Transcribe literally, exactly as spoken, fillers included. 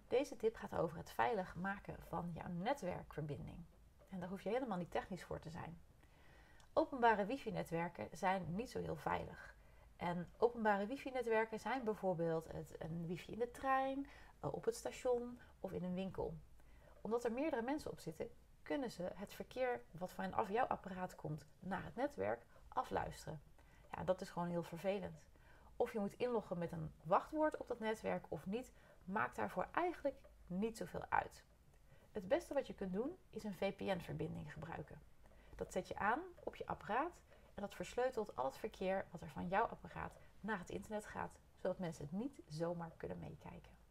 Deze tip gaat over het veilig maken van jouw netwerkverbinding. En daar hoef je helemaal niet technisch voor te zijn. Openbare wifi-netwerken zijn niet zo heel veilig. En openbare wifi-netwerken zijn bijvoorbeeld het, een wifi in de trein, op het station of in een winkel. Omdat er meerdere mensen op zitten, kunnen ze het verkeer wat vanaf jouw apparaat komt naar het netwerk afluisteren. Ja, dat is gewoon heel vervelend. Of je moet inloggen met een wachtwoord op dat netwerk of niet, maakt daarvoor eigenlijk niet zoveel uit. Het beste wat je kunt doen is een V P N-verbinding gebruiken. Dat zet je aan op je apparaat en dat versleutelt al het verkeer wat er van jouw apparaat naar het internet gaat, zodat mensen het niet zomaar kunnen meekijken.